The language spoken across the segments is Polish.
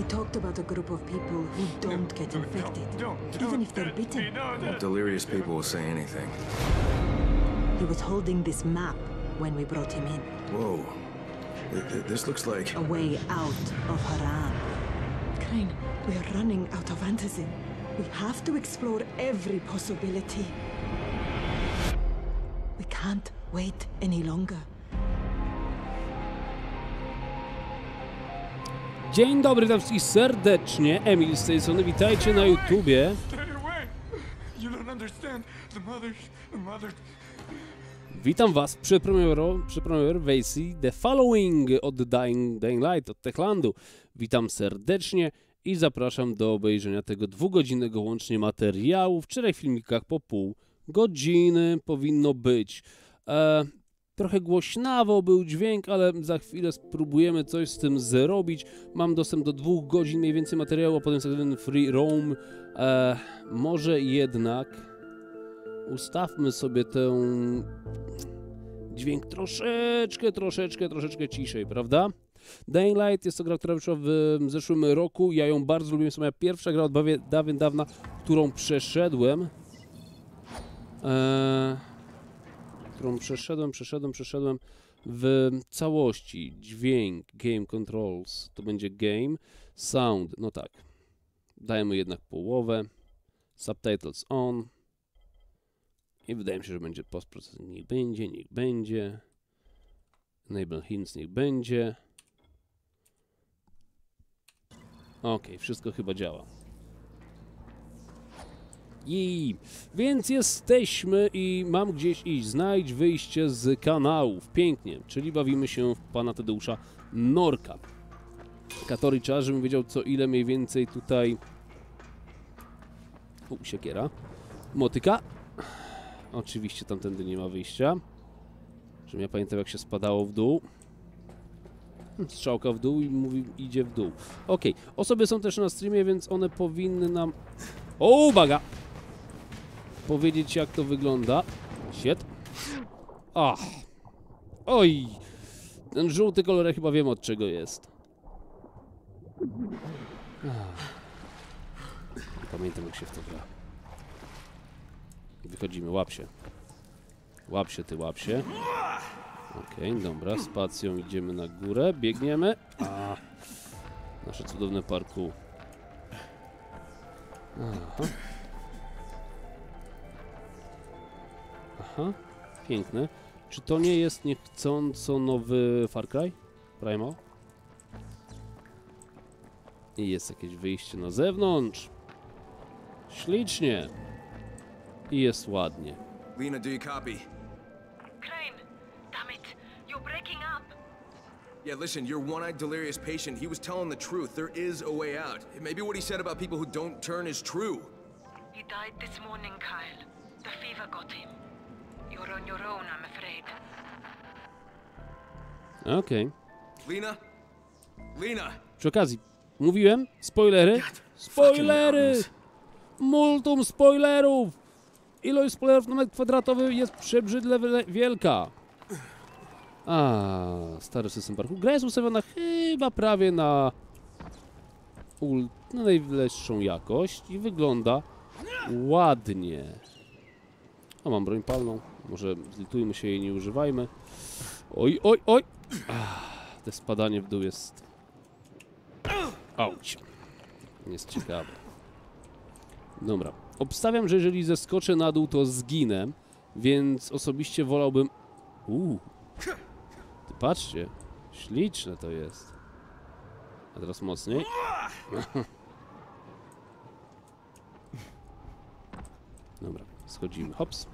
talked about a group of people who don't get infected, even if they're bitten. Well, delirious people will say anything. He was holding this map when we brought him in. Whoa. This looks like... A way out of Haran. Crane, we are running out of antizin. We have to explore every possibility. We can't wait any longer. Dzień dobry, witam wszystkich serdecznie. Emil z tej strony, witajcie na YouTubie. Witam was przy premierze wersji The Following od Dying Light, od Techlandu. Witam serdecznie i zapraszam do obejrzenia tego 2-godzinnego łącznie materiału. W 4 filmikach po pół godziny powinno być. Trochę głośnawo był dźwięk, ale za chwilę spróbujemy coś z tym zrobić. Mam dostęp do 2 godzin mniej więcej materiału, a potem sobie free roam. Może jednak ustawmy sobie ten dźwięk troszeczkę ciszej, prawda? Dying Light jest to gra, która wyszła w zeszłym roku. Ja ją bardzo lubię, to moja pierwsza gra od dawna, którą przeszedłem. Którą przeszedłem w całości. Dźwięk, game controls, to będzie game, sound, no tak. Dajemy jednak połowę, subtitles on i wydaje mi się, że będzie postprocessing, niech będzie, enable hints, niech będzie. Ok, wszystko chyba działa. Więc jesteśmy i mam gdzieś iść. Znajdź wyjście z kanałów. Pięknie, czyli bawimy się w pana Tadeusza Norka. Katori czas, żebym wiedział co ile mniej więcej tutaj... Siekiera. Motyka. Oczywiście tamtędy nie ma wyjścia. Żebym ja pamiętam jak się spadało w dół. Strzałka w dół i mówi idzie w dół. Ok, osoby są też na streamie, więc one powinny nam... O, uwaga! Powiedzieć jak to wygląda. Shit. Ach. Oj! Ten żółty kolor, ja chyba wiem od czego jest. Nie pamiętam jak się w to gra. Wychodzimy, łap się. Łap się ty, łap się. Okej, dobra, spacją idziemy na górę, biegniemy. Nasze cudowne parkour. Aha, piękne. Czy to nie jest niechcąco nowy Far Cry? Primal? I jest jakieś wyjście na zewnątrz. Ślicznie. I jest ładnie. Lena, do you copy? Crane, damn it, you're breaking up. Yeah, listen, your one-eyed delirious patient, he was telling the truth. There is a way out. Maybe what he said about people who don't turn is true. He died this morning, Kyle. The fever got him. You're on your own, I'm afraid. Okej. Lena? Lena! Przy okazji, mówiłem, spoilery. Spoilery! Multum spoilerów! Ilość spoilerów na metr kwadratowy jest przebrzydle wielka. Stary system parku. Gra jest ustawiona chyba prawie na najwyższą jakość i wygląda ładnie. O, mam broń palną. Może zlitujmy się jej, nie używajmy. Oj, oj, oj! Te spadanie w dół jest... Auć. Jest ciekawe. Dobra. Obstawiam, że jeżeli zeskoczę na dół, to zginę, więc osobiście wolałbym... Ty patrzcie. Śliczne to jest. A teraz mocniej. Dobra, schodzimy. Hops.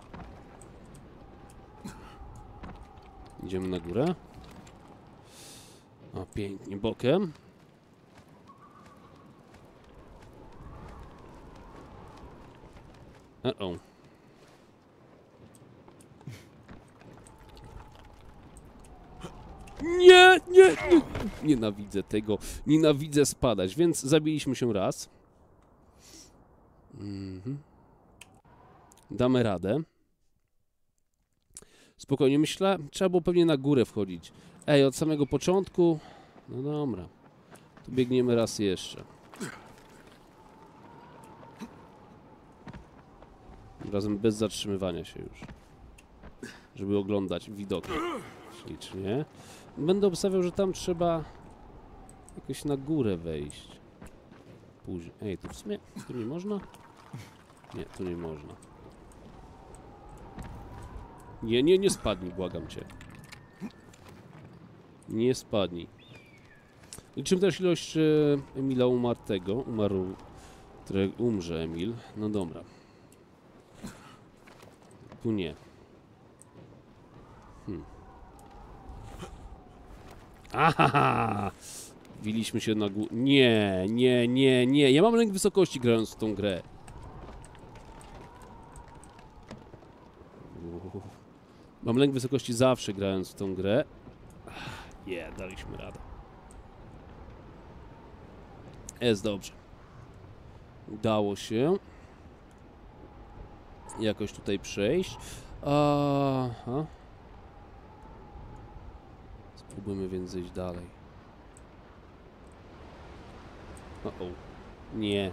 Idziemy na górę. O, pięknie bokiem. Nie! Nienawidzę tego. Nienawidzę spadać, więc zabiliśmy się raz. Damy radę. Spokojnie, myślę, trzeba było pewnie na górę wchodzić. Ej, od samego początku... No dobra. to biegniemy raz jeszcze. Tym razem bez zatrzymywania się już. Żeby oglądać widoki. Ślicznie. Będę obstawiał, że tam trzeba jakoś na górę wejść. Później. Ej, tu w sumie... Tu nie można? Nie, tu nie można. Nie spadnij, błagam cię. Nie spadnij. Liczymy też ilość Emila umartego. Który umrze Emil. No dobra. Tu nie. Ahaha! Wiliśmy się na górę. Nie. Ja mam lęk wysokości grając w tą grę. Mam lęk wysokości zawsze grając w tą grę. Daliśmy radę. Jest dobrze. Udało się jakoś tutaj przejść. Aha. Spróbujmy więc zejść dalej. Nie.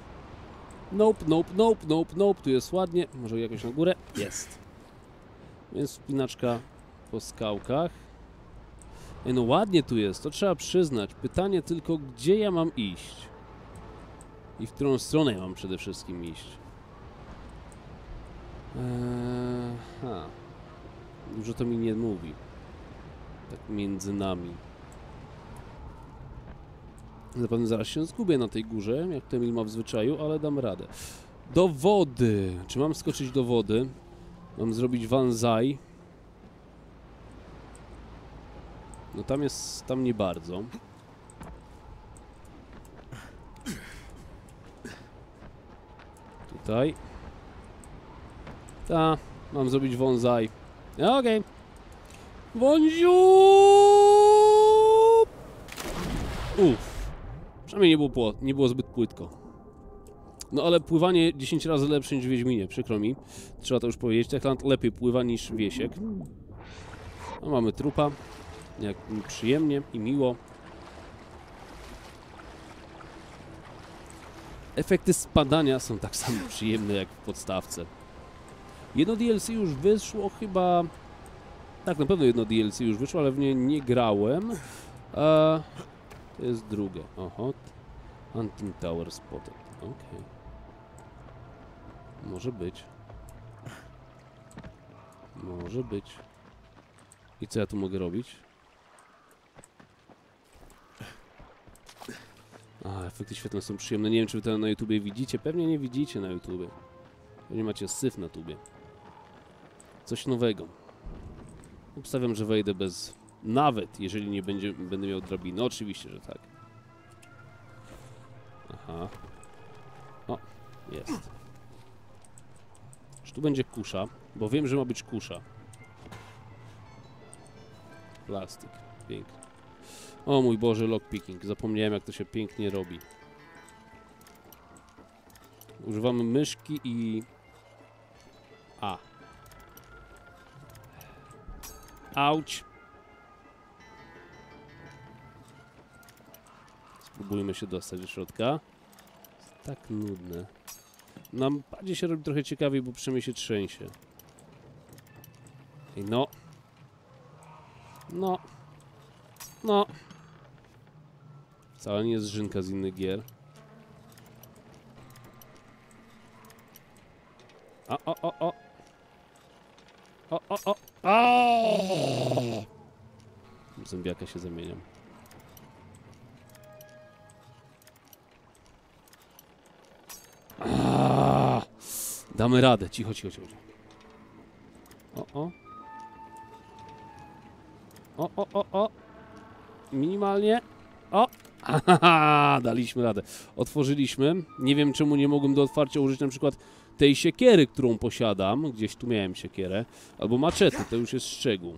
Nope. Tu jest ładnie. Może jakoś na górę? Jest. Więc wspinaczka po skałkach. No ładnie tu jest, to trzeba przyznać. Pytanie tylko, gdzie ja mam iść? I w którą stronę ja mam przede wszystkim iść? Dużo to mi nie mówi. Tak między nami. Zapewne zaraz się zgubię na tej górze, jak to Emil ma w zwyczaju, ale dam radę. Do wody! Czy mam skoczyć do wody? Mam zrobić Wanzai. No tam nie bardzo. Tutaj. Mam zrobić Wanzai. Okej. Wąziu! Przynajmniej nie było zbyt płytko. No ale pływanie 10 razy lepsze niż w Wiedźminie, przykro mi. Trzeba to już powiedzieć. Techland lepiej pływa niż Wiesiek. No mamy trupa. Jak mi przyjemnie i miło. Efekty spadania są tak samo przyjemne jak w podstawce. Jedno DLC już wyszło chyba... Tak, na pewno jedno DLC już wyszło, ale w nie nie grałem. To jest drugie. Oho. Hunting Tower Spotted. Okej. Może być. Może być. I co ja tu mogę robić? Efekty świetlne są przyjemne. Nie wiem, czy wy to na YouTubie widzicie. Pewnie nie widzicie na YouTubie. Pewnie macie syf na tubie. Coś nowego. Obstawiam, że wejdę bez... Nawet, jeżeli nie będę miał drabiny. Oczywiście, że tak. Aha. O, jest. Czy tu będzie kusza? Bo wiem, że ma być kusza. Plastik. Pięknie. O mój Boże, lockpicking. Zapomniałem, jak to się pięknie robi. Używamy myszki i... Auć. Spróbujmy się dostać do środka. Jest tak nudne. Na padzie się robi trochę ciekawiej, bo przynajmniej się trzęsie. I no. Wcale nie jest żynka z innych gier. W zębiaka się zamieniam. Damy radę. Cicho. Minimalnie. Daliśmy radę. Otworzyliśmy. Nie wiem, czemu nie mogłem do otwarcia użyć na przykład tej siekiery, którą posiadam. Gdzieś tu miałem siekierę. Albo maczety. To już jest szczegół.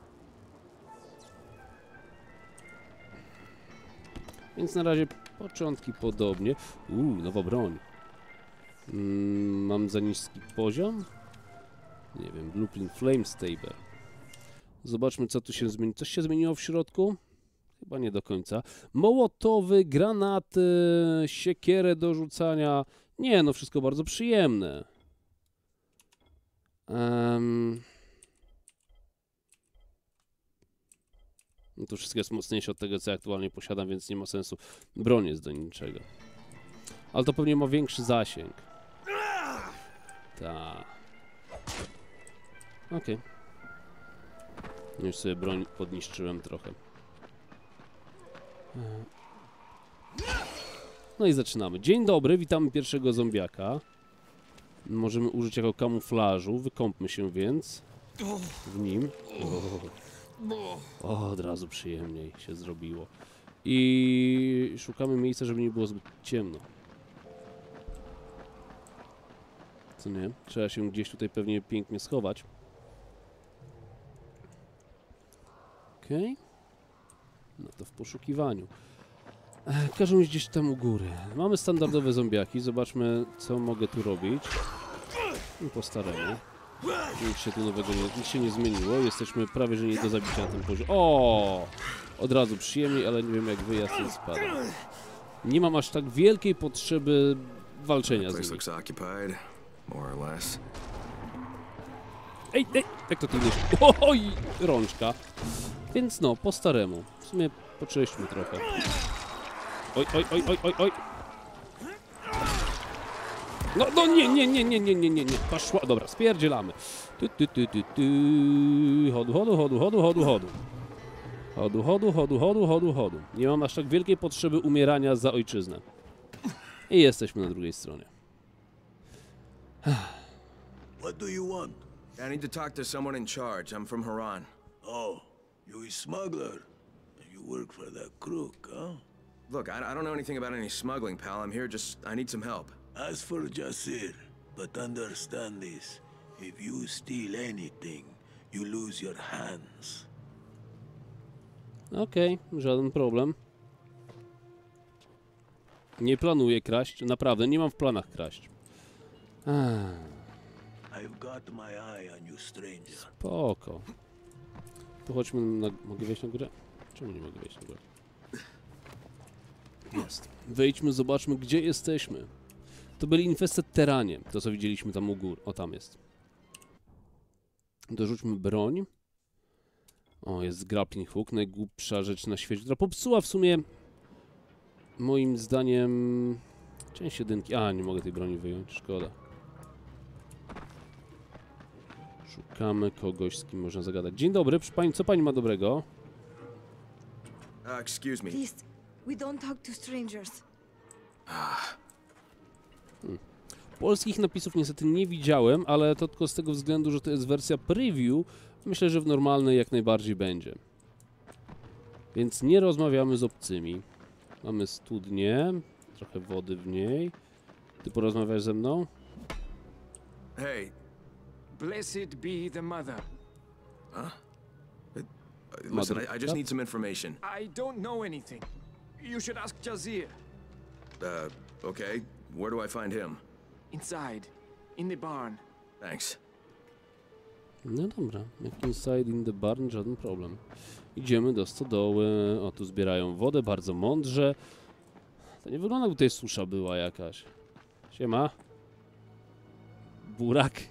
Więc na razie początki podobnie. Nowa broń. Mam za niski poziom? Nie wiem. Blueprint Flame Saber. Zobaczmy, co tu się zmieni. Coś się zmieniło w środku? Chyba nie do końca. Mołotowy, granaty, siekierę do rzucania. Nie, no wszystko bardzo przyjemne. No to wszystko jest mocniejsze od tego, co ja aktualnie posiadam, więc nie ma sensu. Broń jest do niczego. Ale to pewnie ma większy zasięg. Tak. Okej. Już sobie broń podniszczyłem trochę. No i zaczynamy. Dzień dobry, witamy pierwszego zombiaka. Możemy użyć jako kamuflażu. Wykąpmy się więc w nim. O, od razu przyjemniej się zrobiło. I szukamy miejsca, żeby nie było zbyt ciemno. Co nie? Trzeba się gdzieś tutaj pewnie pięknie schować. Okej. No to w poszukiwaniu. Każą mi gdzieś tam u góry. Mamy standardowe zombiaki. Zobaczmy, co mogę tu robić. I po staremu. Nic się tu nowego nic się nie zmieniło. Jesteśmy prawie, że nie do zabicia na tym poziomie. O! Od razu przyjemniej, ale nie wiem jak wyjazd jest spada. Nie mam aż tak wielkiej potrzeby walczenia z nimi. Ej, jak to tu jest? Oj, rączka. Więc no, po staremu. W sumie poczyśćmy trochę. Oj. No nie. Poszła. Dobra, spierdzielamy. Chodu. Nie mam aż tak wielkiej potrzeby umierania za ojczyznę. I jesteśmy na drugiej stronie. What do you want? I need to talk to someone in charge. I'm from Haran. Oh, you a smuggler. You work for that crook, huh? Look, I don't know anything about any smuggling, pal. I'm here I need some help. As for Jasir, but understand this. If you steal anything, you lose your hands. Okej, żaden problem. Nie planuję kraść. Naprawdę, nie mam w planach kraść. I've got my eye on you, stranger. Spoko. To chodźmy na... Mogę wejść na górę? Czemu nie mogę wejść na górę? Jest. Wejdźmy, zobaczmy, gdzie jesteśmy. To byli Infested Terranie. To, co widzieliśmy tam u gór. O, tam jest. Dorzućmy broń. O, jest grappling hook. Najgłupsza rzecz na świecie, która popsuła w sumie moim zdaniem część jedynki. A, nie mogę tej broni wyjąć. Szkoda. Szukamy kogoś, z kim można zagadać. Dzień dobry, proszę pani, co pani ma dobrego? Excuse me. Please, we don't talk to strangers. Polskich napisów niestety nie widziałem, ale to tylko z tego względu, że to jest wersja preview. Myślę, że w normalnej jak najbardziej będzie. Więc nie rozmawiamy z obcymi. Mamy studnię, trochę wody w niej. Ty porozmawiasz ze mną? Hey. Blessed be the mother. Listen, I just need some information. I don't know anything. You should ask Jazir. Okay. Where do I find him? Inside, in the barn. Thanks. No dobra, jak inside in the barn, żaden problem. Idziemy do stodoły. O, tu zbierają wodę, bardzo mądrze. To nie wygląda, jakby tutaj susza była jakaś. Siema. Burak.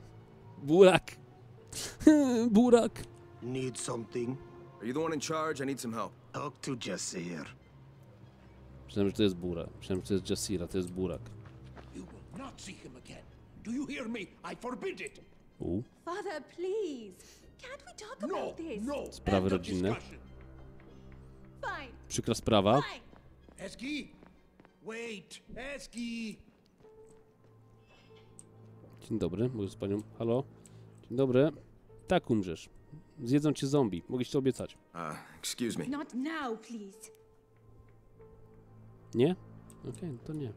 Burak. Need something? Are you the one in charge? I need some help. Talk to Jasir. Myślałem, że to jest Burak. Myślałem, że to jest Jasira, to jest Burak. You will not see him again. Do you hear me? I forbid it. Father, please. Can't we talk about this? No. Sprawy End of rodzinne. discussion. Fine. Przykra sprawa. Fine. Eski, wait, Eski. Dzień dobry, mogę z panią. Halo? Dzień dobry. Tak umrzesz. Zjedzą cię zombie. Mogę ci to obiecać. Excuse me. Not now, please. Nie? Okej, to nie.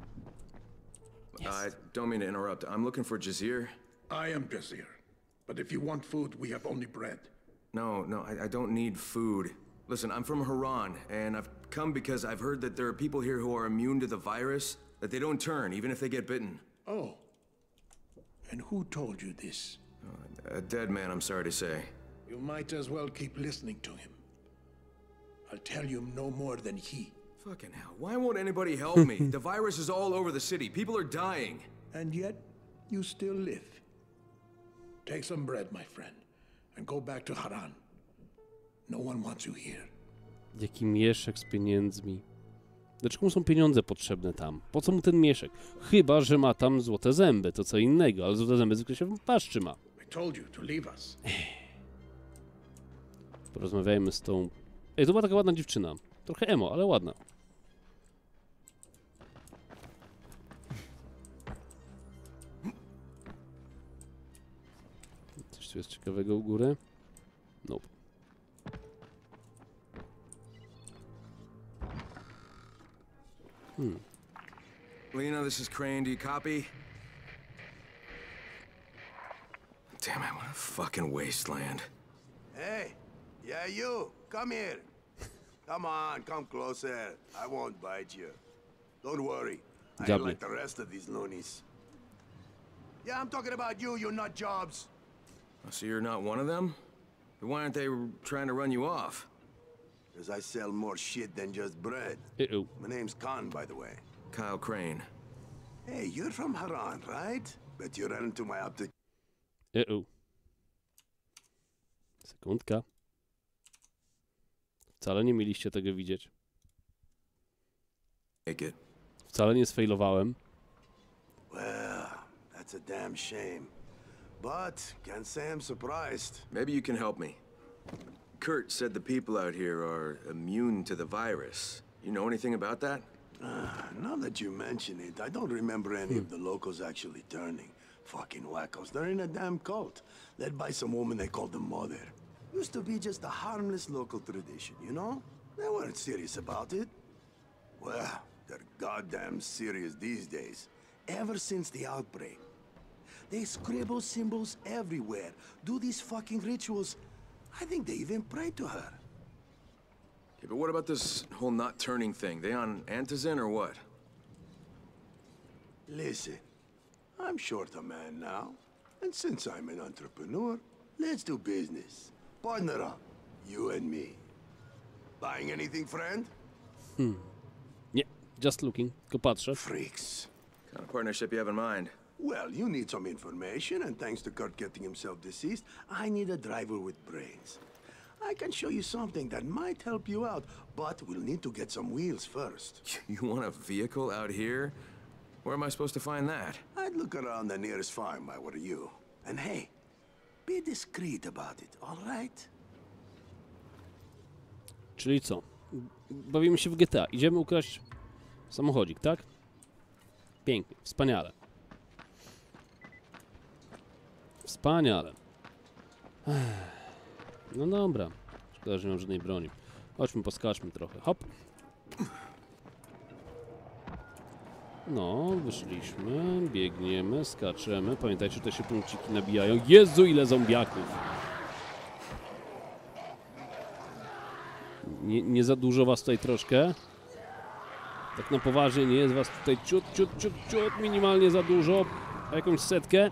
I don't mean to interrupt. I'm looking for Jazir. I am Jasir. But if you want food, we have only bread. No, I don't need food. Listen, I'm from Haran, and I've come because I've heard that there are people here who are immune to the virus, that they don't turn, even if they get bitten. Oh. And who told you this? A dead man, I'm sorry to say. You might as well keep listening to him. I'll tell you no more than he. Fucking hell, why won't anybody help me? The virus is all over the city. People are dying. And yet, you still live. Take some bread, my friend, and go back to Haran. No one wants you here. Jaki mieszek z pieniędzmi. Dlaczego mu są pieniądze potrzebne tam? Po co mu ten mieszek? Chyba że ma tam złote zęby, to co innego, ale złote zęby zwykle się w paszczy ma. I told you to leave us. Porozmawiajmy z tą... Ej, to była taka ładna dziewczyna. Trochę emo, ale ładna. Coś tu jest ciekawego u góry? Nope. Lena, this is Crane. Do you copy? Damn it, what a fucking wasteland. Hey, yeah, you. Come here. Come on, come closer. I won't bite you. Don't worry. I ain't like the rest of these loonies. Yeah, I'm talking about you, you nut jobs. So you're not one of them? Then why aren't they trying to run you off? Because I sell more shit than just bread. Uh-oh. My name's Khan, by the way. Kyle Crane. Hey, you're from Haran, right? Bet you ran into my optic. Uh-oh. Sekundka. Wcale nie mieliście tego widzieć. Take it. Wcale nie sfailowałem. Well, that's a damn shame. But can't say I'm surprised. Maybe you can help me. Kurt said the people out here are immune to the virus. You know anything about that? Now that you mention it, I don't remember any of the locals actually turning. Fucking wackos. They're in a damn cult, led by some woman they call the Mother. Used to be just a harmless local tradition, you know? They weren't serious about it. Well, they're goddamn serious these days. Ever since the outbreak. They scribble symbols everywhere, do these fucking rituals. I think they even pray to her. Okay, but what about this whole not turning thing? They on Antizin or what? Listen, I'm short a man now. And since I'm an entrepreneur, let's do business. Partner up, you and me. Buying anything, friend? Nie, just looking. Tylko patrzę. Freaks. What kind of partnership you have in mind? Well, you need some information, and thanks to Kurt getting himself deceased, I need a driver with brains. I can show you something that might help you out, but we'll need to get some wheels first. You want a vehicle out here? Where am I supposed to find that? I'd look around the nearest farm, I were you. And hey, be discreet about it, all right? Czyli co? Bawimy się w GTA. Idziemy ukraść samochodzik, tak? Pięknie, wspaniale. Wspaniale. No dobra. Szkoda, że nie mam żadnej broni. Chodźmy, poskaczmy trochę. Hop. No, wyszliśmy, biegniemy, skaczemy. Pamiętajcie, że tutaj się punkciki nabijają. Jezu, ile zombiaków! Nie za dużo was tutaj troszkę? Tak na poważnie nie jest was tutaj ciut, minimalnie za dużo. A jakąś setkę?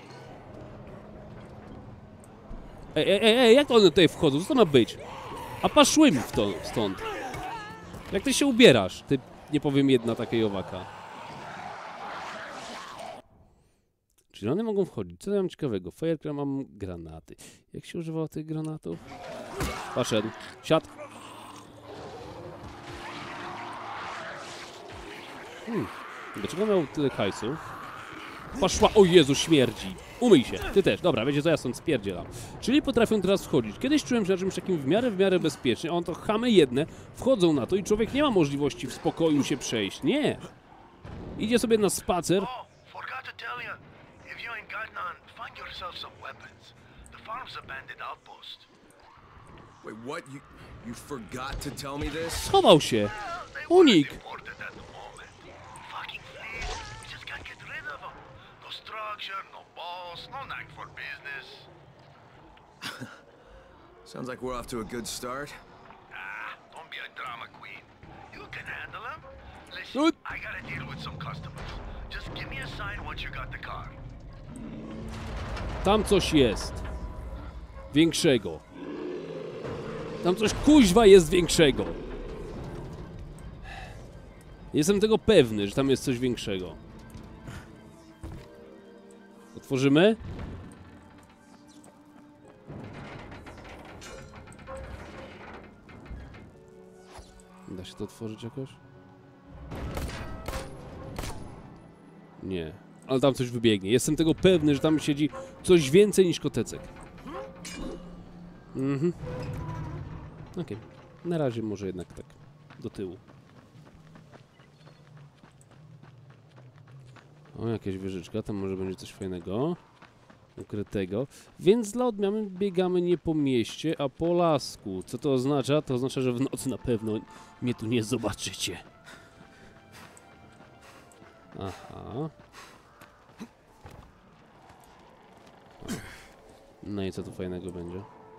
Ej, jak one tutaj wchodzą? Co to ma być? A paszły mi stąd. Jak ty się ubierasz? Ty, nie powiem, jedna takiej owaka. Czyli one mogą wchodzić. Co ja mam ciekawego? Firecraft, mam granaty. Jak się używało tych granatów? Poszedł. Siadł. Dlaczego miał tyle hajsu? Poszła, o Jezu, śmierdzi. Umyj się, ty też. Dobra, wiecie co, ja stąd spierdzielam. Czyli potrafią teraz wchodzić. Kiedyś czułem się na czymś takim w miarę bezpiecznie, a on to chamy jedne wchodzą na to i człowiek nie ma możliwości w spokoju się przejść. Nie. Idzie sobie na spacer. Forgot to tell you, if you ain't got none, find yourself some weapons. The farm's abandoned outpost. Wait, what? You forgot to tell me this? Schował się. Unik. No knack for business. Sounds like we're off to a good start. Don't be a drama queen. You can handle them. Listen, I gotta deal with some customers. Just give me a sign once you got the car. Tam coś jest. Większego. Tam coś kuźwa jest większego. Jestem tego pewny, że tam jest coś większego. Otworzymy? Da się to otworzyć jakoś? Nie. Ale tam coś wybiegnie. Jestem tego pewny, że tam siedzi coś więcej niż kotecek. Mhm. Okej. Na razie może jednak tak. Do tyłu. O, jakaś wieżyczka. Tam może będzie coś fajnego. Ukrytego. Więc dla odmiany biegamy nie po mieście, a po lasku. Co to oznacza? To oznacza, że w nocy na pewno mnie tu nie zobaczycie. Aha. No i co tu fajnego będzie?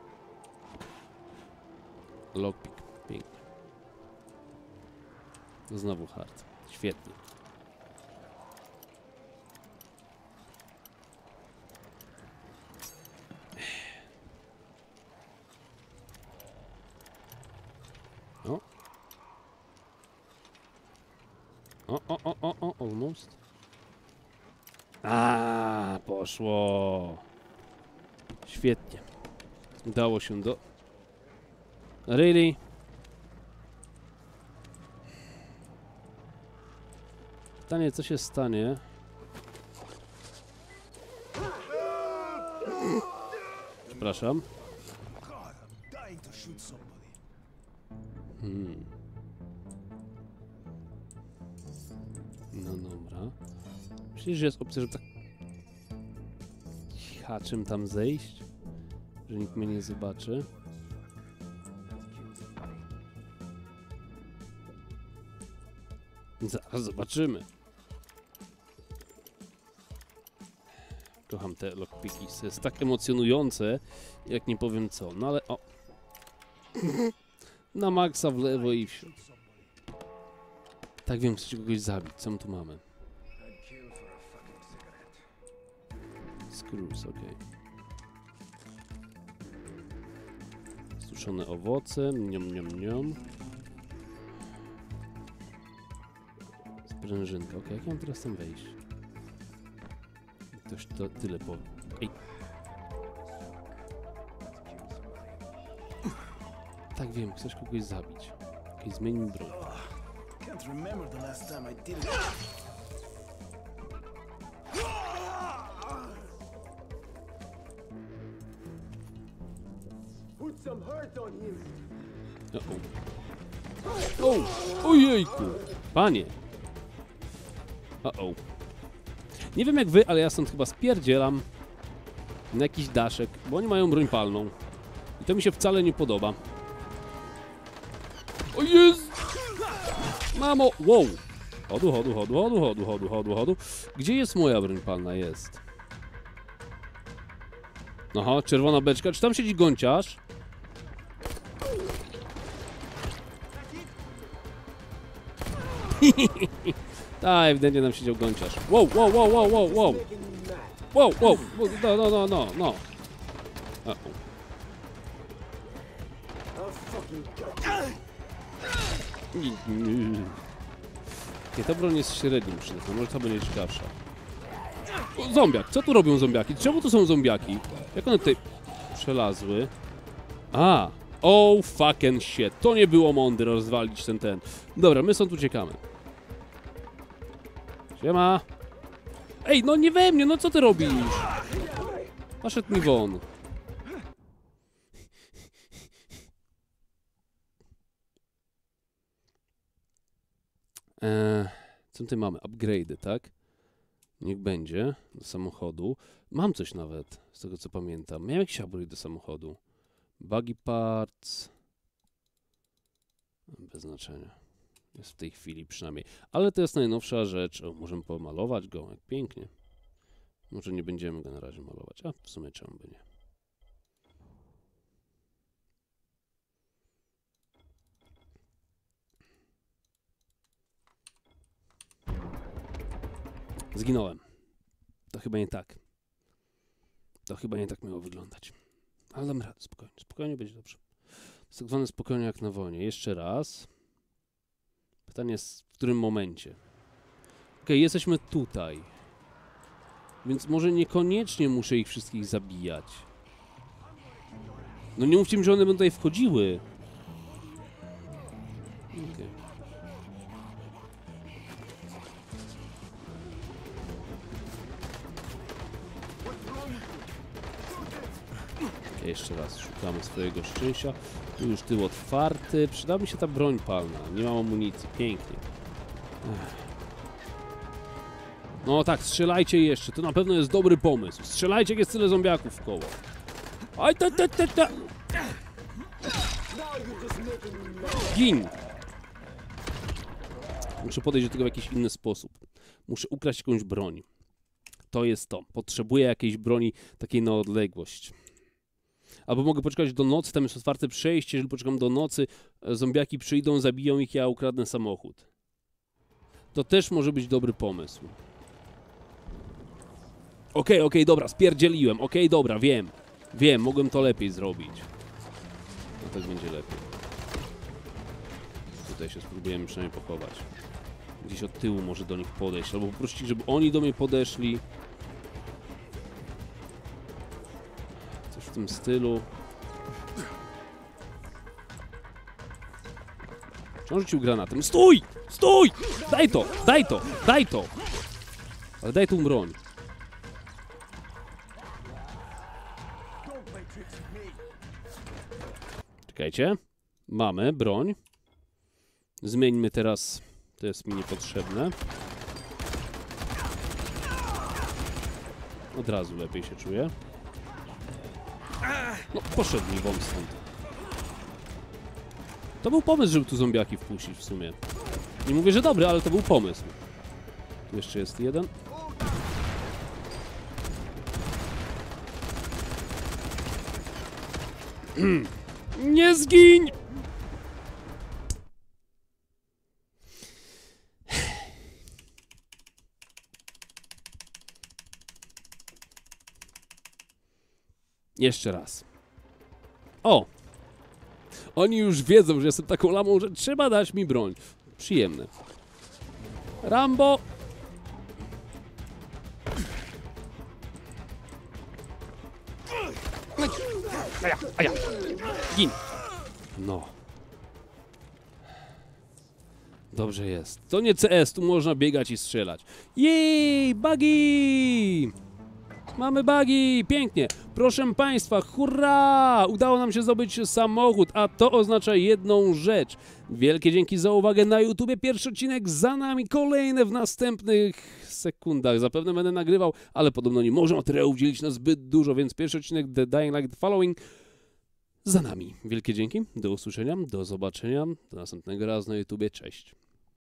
Lockpick. Pięknie. Znowu hard. Świetnie. O, almost. A, poszło. Świetnie. Udało się do... Really? Pytanie, co się stanie? Przepraszam. No dobra. Myślisz, że jest opcja, żeby tak haczem tam zejść? Że nikt mnie nie zobaczy? Zaraz zobaczymy. Kocham te lockpicki. To jest tak emocjonujące, jak nie powiem co. No ale o. Na maksa w lewo i wsiąść. Tak wiem, chcecie kogoś zabić. Co my tu mamy? Screws, okej. Suszone owoce, niom. Sprężynka, okej. Jak mam teraz tam wejść? Ktoś to tyle powie. Ej! Tak wiem, chcesz kogoś zabić. Okej, zmieńmy broń. Can't remember the last time I did it. Put some hurt on him. O! Ojejku! Panie! O! Nie wiem jak wy, ale ja stąd chyba spierdzielam na jakiś daszek, bo oni mają broń palną. I to mi się wcale nie podoba. O jest! Mamo! Wow! Chodu. Gdzie jest moja broń palna? Jest. Aha, czerwona beczka. Czy tam siedzi gąciarz? Tak, ewidentnie tam siedział gąciarz. Wow! No. Nie, ta broń jest średnim przydatna, może ta będzie ciekawsza. O, zombiak! Co tu robią zombiaki? Czemu to są zombiaki? Jak one tutaj przelazły? A! Oh fucking shit! To nie było mądre rozwalić ten. Dobra, my stąd uciekamy. Siema! Ej, no nie we mnie, no co ty robisz? Poszedł mi won. Co tutaj mamy? Upgrade'y, tak? Niech będzie. Do samochodu. Mam coś nawet, z tego co pamiętam. Miałem jakiś upgrade do samochodu. Buggy parts. Bez znaczenia. Jest w tej chwili przynajmniej. Ale to jest najnowsza rzecz. O, możemy pomalować go. Jak pięknie. Może nie będziemy go na razie malować. A w sumie czemu by nie. Zginąłem. To chyba nie tak. To chyba nie tak miało wyglądać. Ale dam radę, spokojnie. Spokojnie, będzie dobrze. Jest tak zwane spokojnie jak na wojnie. Jeszcze raz. Pytanie jest, w którym momencie. Okej, jesteśmy tutaj. Więc może niekoniecznie muszę ich wszystkich zabijać. No nie mówcie mi, że one będą tutaj wchodziły. Okej. Jeszcze raz szukamy swojego szczęścia. Tu już tył otwarty. Przyda mi się ta broń palna. Nie mam amunicji. Pięknie. No tak, strzelajcie jeszcze. To na pewno jest dobry pomysł. Strzelajcie, jak jest tyle zombiaków w koło. Aj, ta. Gin! Muszę podejść do tego w jakiś inny sposób. Muszę ukraść jakąś broń. To jest to. Potrzebuję jakiejś broni takiej na odległość. Albo mogę poczekać do nocy, tam jest otwarte przejście. Jeżeli poczekam do nocy, zombiaki przyjdą, zabiją ich, ja ukradnę samochód. To też może być dobry pomysł. Okej, dobra, spierdzieliłem. Dobra, wiem. Wiem, mogłem to lepiej zrobić. No tak będzie lepiej. Tutaj się spróbujemy przynajmniej pochować. Gdzieś od tyłu może do nich podejść, albo poprosić, żeby oni do mnie podeszli. Coś w tym stylu. Czy on rzucił granatem? Stój! Stój! Daj to! Ale daj tą broń. Czekajcie. Mamy broń. Zmieńmy teraz. To jest mi niepotrzebne. Od razu lepiej się czuję. No, poszedł mi wąt stąd. To był pomysł, żeby tu zombiaki wpuścić w sumie. Nie mówię, że dobry, ale to był pomysł. Tu jeszcze jest jeden. Nie zgiń! Jeszcze raz. O! Oni już wiedzą, że jestem taką lamą, że trzeba dać mi broń. Przyjemne. Rambo! Aja! Gin! No. Dobrze jest. To nie CS, tu można biegać i strzelać. Jej! Buggy! Mamy buggy! Pięknie! Proszę Państwa, hurra! Udało nam się zdobyć samochód, a to oznacza jedną rzecz. Wielkie dzięki za uwagę na YouTubie. Pierwszy odcinek za nami, kolejne w następnych sekundach. Zapewne będę nagrywał, ale podobno nie może materiałów dzielić na zbyt dużo, więc pierwszy odcinek The Dying Light The Following za nami. Wielkie dzięki, do usłyszenia, do zobaczenia, do następnego razu na YouTubie. Cześć!